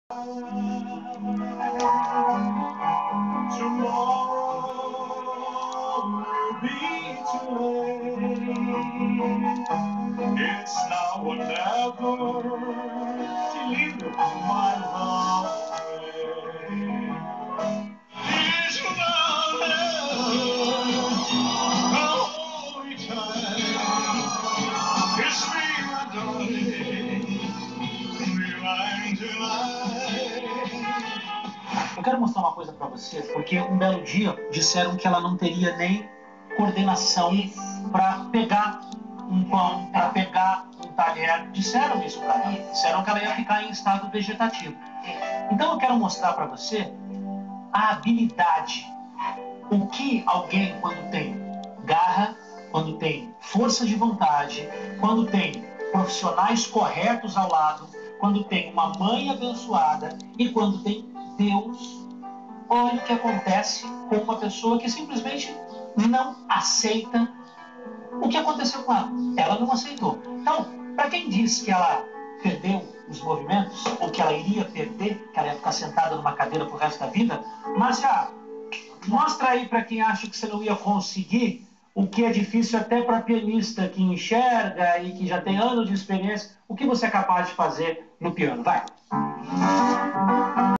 Tomorrow will be too late. It's now or never. Que lindo! My love. It's love, the holy time. It's me, my darling. Rewind tonight. Eu quero mostrar uma coisa pra você, porque um belo dia disseram que ela não teria nem coordenação para pegar um pão, para pegar um talher. Disseram isso pra ela. Disseram que ela ia ficar em estado vegetativo. Então eu quero mostrar pra você a habilidade. O que alguém, quando tem garra, quando tem força de vontade, quando tem profissionais corretos ao lado, quando tem uma mãe abençoada e quando tem Deus, olha o que acontece com uma pessoa que simplesmente não aceita o que aconteceu com ela. Ela não aceitou. Então, para quem diz que ela perdeu os movimentos, ou que ela iria perder, que ela ia ficar sentada numa cadeira pro resto da vida, Márcia, mostra aí para quem acha que você não ia conseguir, o que é difícil até para pianista que enxerga e que já tem anos de experiência, o que você é capaz de fazer no piano. Vai!